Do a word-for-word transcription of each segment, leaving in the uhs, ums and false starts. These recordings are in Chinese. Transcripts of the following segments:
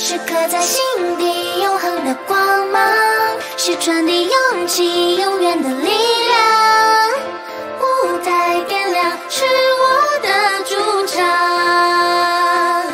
是刻在心底永恒的光芒，是传递勇气永远的力量。舞台点亮，是我的主场。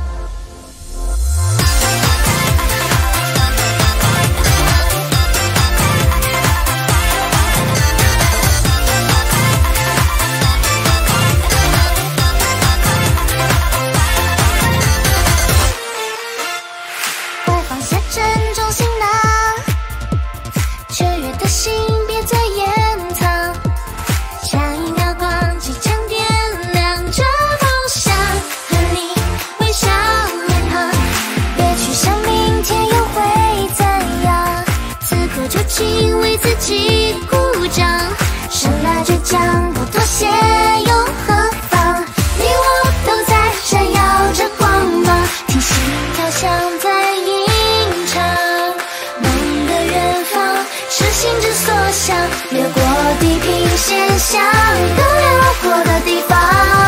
快放下沉重行囊，雀跃的心别再掩藏。下一秒光即将点亮这梦想，和你微笑脸庞，别去想明天又会怎样，此刻就请为自己鼓掌。生来倔强，不妥协又何妨？你我都在闪耀着光芒，听心跳像在吟唱。梦的远方是心之所向，掠过地平线，向更辽阔的地方。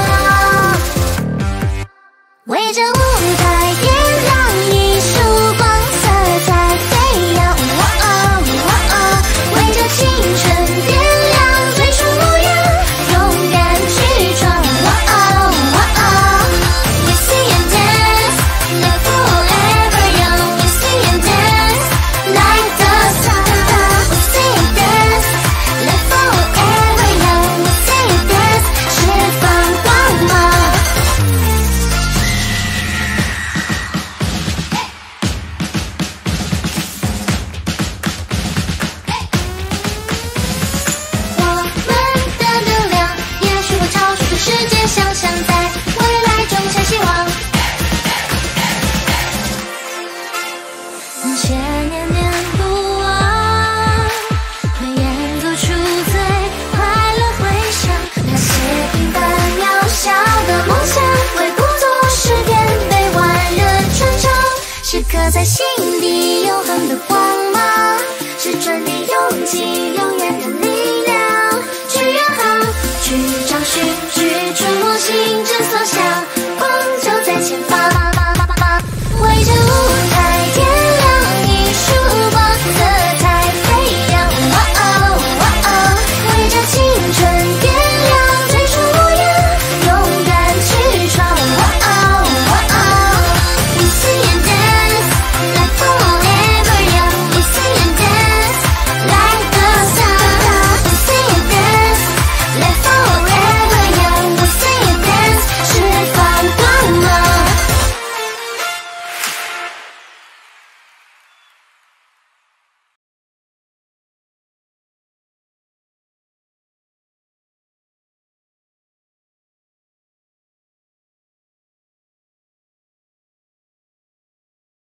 围着舞台点亮一束光，色彩飞扬。哇哦哇哦，围着青春点亮最初模样，勇敢去闯。哇哦哇哦 ，We sing and dance, live forever young. We sing and dance like the sun. We sing and dance, live forever young. We sing and dance， 释放光芒。我们的能量，也许会超出这世界想象，在未来种下希望。千年念不忘，会演奏出最快乐回响。那些平凡渺小的梦想，为故作诗篇被万人传唱，是刻在心底永恒